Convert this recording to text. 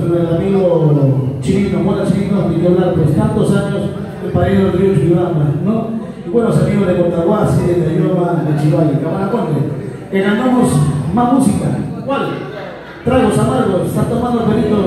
con el amigo Chirino, Mola Chirino, ni que hablar, pues tantos años el padrino del río Churama, ¿no? Y buenos amigos de Cotahuasi, de Tayoma, de Chivayo, Camaraconde. Ganamos más música. ¿Cuál? Tragos amargos, está tomando el perito.